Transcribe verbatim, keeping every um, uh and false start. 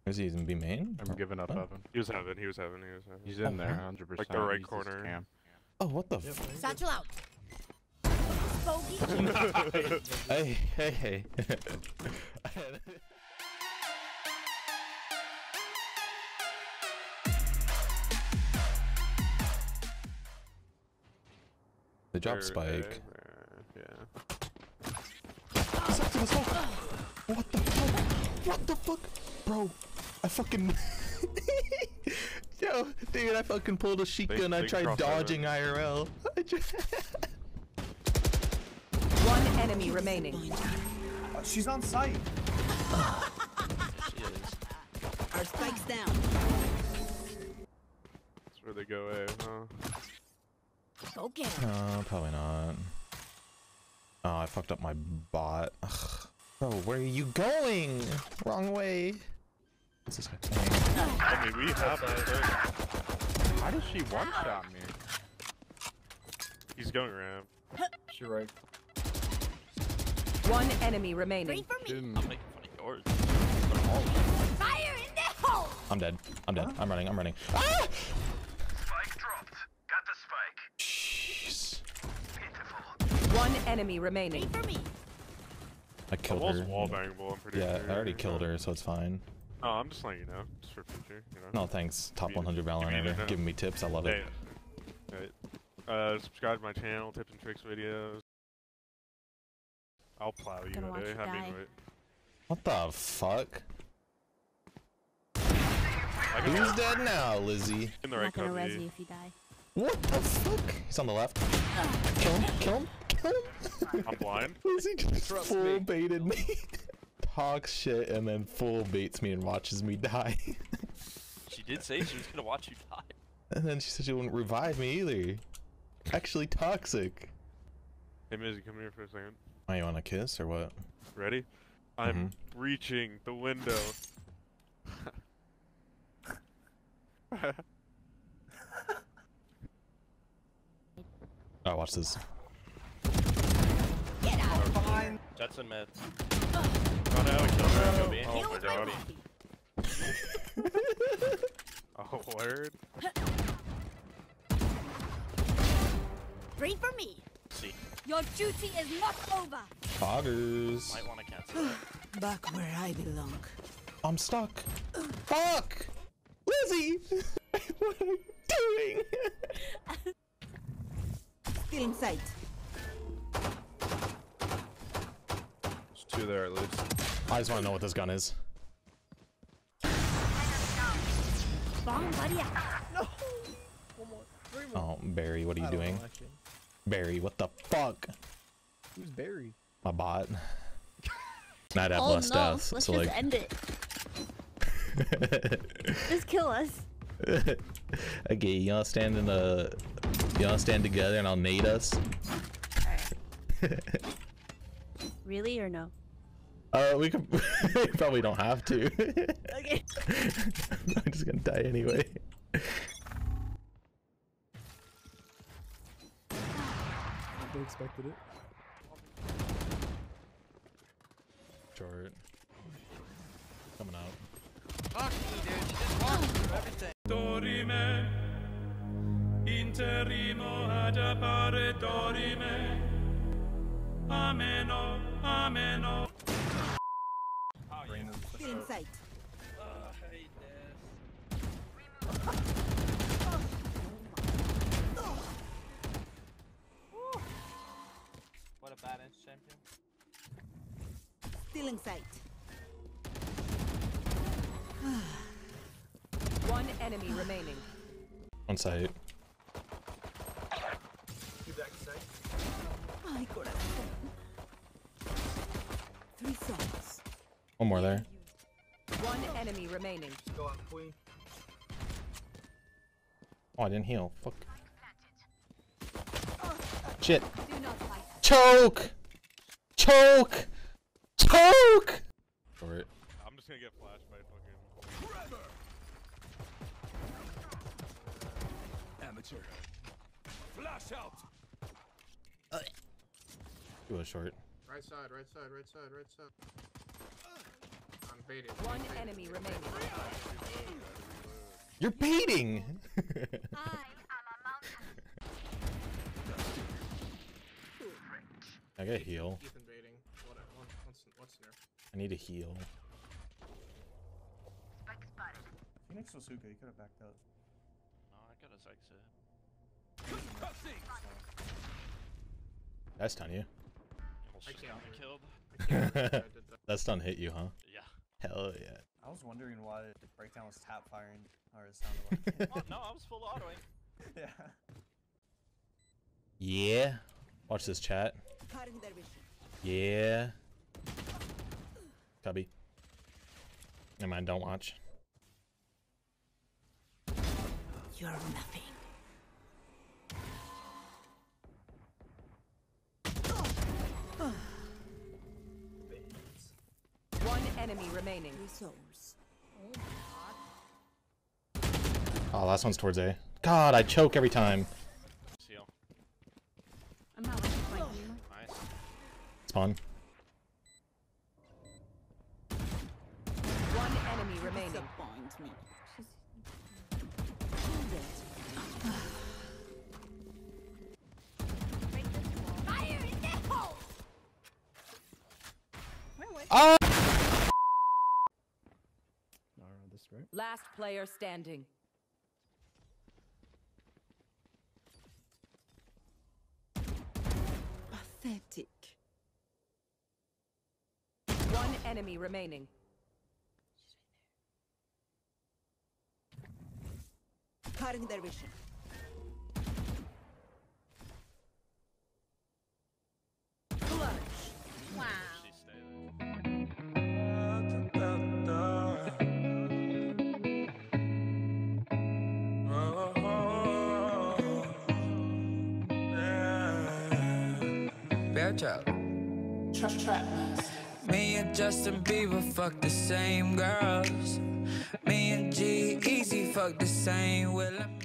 Is he in B main? I'm giving up oh. heaven. He was heaven, he was heaven, he was heaven. He's in oh, there, one hundred percent. Like the right corner. Oh, what the Yep, f- Satchel out. Hey, hey, hey. The drop spike. Yeah. He's up to the smoke. What the fuck? What the fuck? Bro, I fucking... Yo, dude, I fucking pulled a sheet Big- gun. I big tried crossover. dodging I R L. I just... One enemy remaining. Uh, she's on site. She is. Our spike's down. That's where they go, eh? Huh? Go get him. No, probably not. Oh, I fucked up my bot. Ugh. Bro, where are you going? Wrong way. What's this guy playing? I mean, we have that. How did she one-shot me? He's going ramp. She's right. One enemy remaining. for me. Didn't. I'm making fun of yours. Fire in the hole. I'm dead. I'm dead. Huh? I'm running. I'm running. Ah! Spike dropped. Got the spike. Jeez. Pitiful. One enemy remaining. For me. I The killed wall's her. wall bangable, I'm pretty Yeah, sure. I already killed her, so it's fine. No, I'm just letting you know. Just for future, you know? No, thanks. Top You- one hundred you Valorant need to ever. know. Giving me tips. I love it. Hey, right. Uh, subscribe to my channel, tips and tricks videos. I'll plow you Gonna watch today. you I mean, die. wait. What the fuck? I can Who's dead now, Lizzie? in the I'm right not gonna res you company. if you die. What the fuck? He's on the left. Kill him. Kill him. Kill him. I'm blind. Lizzie just Trust full me. baited me. Talks shit and then full baits me and watches me die. She did say she was gonna watch you die. And then she said she wouldn't revive me either. Actually toxic. Hey, Mizzy, come here for a second. Oh, you want a kiss or what? Ready? I'm Mm-hmm. reaching the window. Oh, watch this. Get out. Behind. Jetson mid. Run out, kill her, go B. Heal Oh my with my god. body. Oh, word. Pray for me. See, Your duty is not over. Foggers. might want to cancel. Back where I belong. I'm stuck. Fuck! Lizzie! What are you doing? Still in sight. There's two there at least. I just want to know what this gun is. Bomb buddy. No. One more. Three more. Oh, Barry, what are you I don't doing? know, actually. Barry, what the fuck? Who's Barry? My bot. Not at Oh blessed no, death. let's so just like. end it. Just kill us. Okay, y'all stand in the. Y'all stand together and I'll nade us. Alright. Really or no? Uh, we can. We probably don't have to. Okay. I'm just gonna die anyway. They expected it. Short. Coming out. Fuck you, dude. You just walked through everything. Dorime, interrimo ad appare dorime. Ameno, ameno. Still in sight. Oh, I hate this. What a badass champion. Still in sight. One enemy remaining. On site. Two back side. Ay, corazón. Three souls. One more there. One enemy remaining. Go on, queen. Oh, I didn't heal. Fuck. Shit. Do not fight. Choke! Choke! Choke! Short. I'm just gonna get flashed by fucking. Amateur. Flash out. Do a short. Right side, right side, right side, right side. I'm baiting. One enemy remaining. You're baiting. I got heal. Ethan baiting. Whatever. What's what's there? I need a heal. Phoenix Osuka, you could have backed up. No, I got his exit. That's stun you. Almost I just can't got me do it. killed. I can't believe I did that. That stun hit you, huh? Yeah. Hell yeah. I was wondering why the breakdown was tap firing, or it sounded like. Oh no, I was full autoing. Yeah. Yeah. Watch this chat. Yeah. Cubby. Never mind, don't watch. You're nothing. One enemy remaining. Resource. Oh, last one's towards A. God, I choke every time. Seal. I'm not like fighting anymore. Nice. Spawn. One enemy remaining. Disappoint me. Fire in the hole! Oh! Nara, this right? Last player standing. Pathetic. One enemy remaining. Cutting their vision. Wow. She stayed there. Bad child. Trap, trap. Me and Justin Bieber fuck the same girls. Me and G Easy fuck the same. Well, I'm